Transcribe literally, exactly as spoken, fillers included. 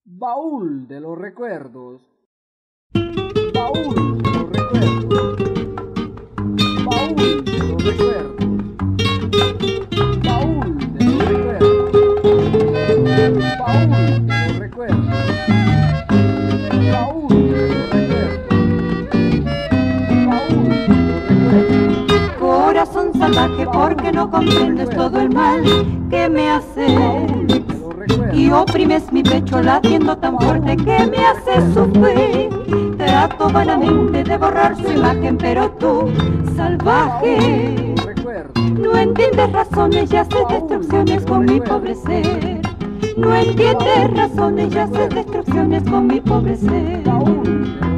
Baúl de los recuerdos. Baúl de los recuerdos. Baúl de los recuerdos. Baúl de los recuerdos. Baúl de los recuerdos. Baúl de los recuerdos. Baúl de los recuerdos. Corazón salvaje, porque no comprendes todo el mal que me haces y oprimes mi pecho latiendo tan fuerte que me haces sufrir. Trato vanamente de borrar su imagen, pero tú, salvaje, no entiendes razones y haces destrucciones con mi pobre ser. No entiendes razones y haces destrucciones con mi pobre ser.